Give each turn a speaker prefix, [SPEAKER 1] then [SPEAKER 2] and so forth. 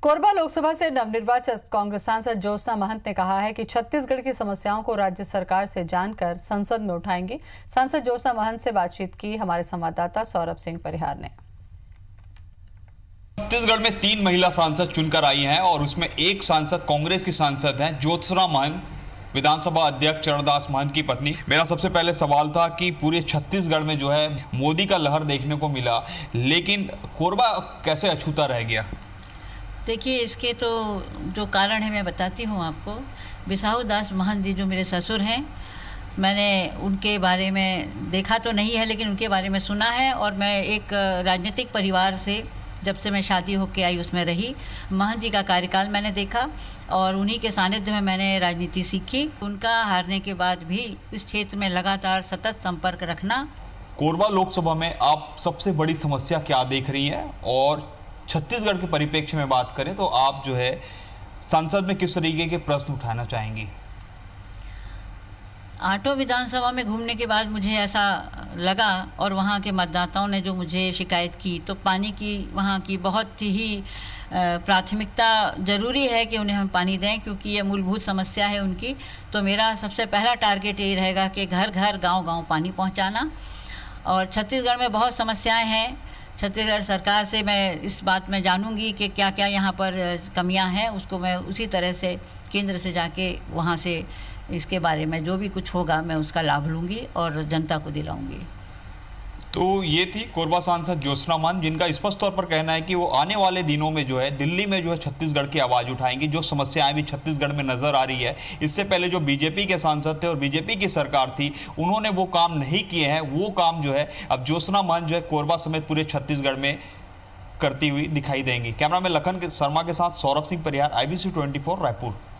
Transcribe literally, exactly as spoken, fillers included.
[SPEAKER 1] कोरबा लोकसभा से नवनिर्वाचित कांग्रेस सांसद ज्योत्सना महंत ने कहा है कि छत्तीसगढ़ की समस्याओं को राज्य सरकार से जानकर संसद में उठाएंगे। सांसद ज्योत्सना महंत से बातचीत की हमारे संवाददाता सौरभ सिंह परिहार ने।
[SPEAKER 2] छत्तीसगढ़ में तीन महिला सांसद चुनकर आई हैं और उसमें एक सांसद कांग्रेस की सांसद हैं ज्योत्सना महंत, विधानसभा अध्यक्ष चरणदास महंत की पत्नी। मेरा सबसे पहले सवाल था कि पूरे छत्तीसगढ़ में जो है मोदी का लहर देखने को मिला, लेकिन कोरबा कैसे अछूता रह गया?
[SPEAKER 3] देखिए, इसके तो जो कारण है मैं बताती हूँ आपको। बिसाहू दास महंत जी जो मेरे ससुर हैं, मैंने उनके बारे में देखा तो नहीं है लेकिन उनके बारे में सुना है। और मैं एक राजनीतिक परिवार से जब से मैं शादी होकर आई उसमें रही। महंत जी का कार्यकाल मैंने देखा और उन्हीं के सानिध्य में मैंने राजनीति सीखी। उनका हारने के बाद भी इस क्षेत्र में लगातार सतत संपर्क रखना।
[SPEAKER 2] कोरबा लोकसभा में आप सबसे बड़ी समस्या क्या देख रही हैं, और छत्तीसगढ़ के परिप्रेक्ष्य में बात करें तो आप जो है संसद में किस तरीके के प्रश्न उठाना चाहेंगी?
[SPEAKER 3] आठों विधानसभा में घूमने के बाद मुझे ऐसा लगा, और वहाँ के मतदाताओं ने जो मुझे शिकायत की, तो पानी की वहाँ की बहुत ही प्राथमिकता ज़रूरी है कि उन्हें हम पानी दें, क्योंकि ये मूलभूत समस्या है उनकी। तो मेरा सबसे पहला टारगेट यही रहेगा कि घर घर गांव गांव पानी पहुँचाना। और छत्तीसगढ़ में बहुत समस्याएं हैं। छत्तीसगढ़ सरकार से मैं इस बात में जानूंगी कि क्या क्या यहाँ पर कमियाँ हैं, उसको मैं उसी तरह से केंद्र से जाके वहाँ से इसके बारे में जो भी कुछ होगा मैं उसका लाभ लूँगी और जनता को दिलाऊंगी।
[SPEAKER 2] तो ये थी कोरबा सांसद ज्योत्सना महंत, जिनका स्पष्ट तौर पर कहना है कि वो आने वाले दिनों में जो है दिल्ली में जो है छत्तीसगढ़ की आवाज़ उठाएंगी। जो समस्याएं भी छत्तीसगढ़ में नजर आ रही है, इससे पहले जो बीजेपी के सांसद थे और बीजेपी की सरकार थी, उन्होंने वो काम नहीं किए हैं। वो काम जो है अब ज्योत्सना महंत जो है कोरबा समेत पूरे छत्तीसगढ़ में करती हुई दिखाई देंगी। कैमरा में लखन शर्मा के साथ Saurabh Singh Parihar, I B C twenty four Raipur.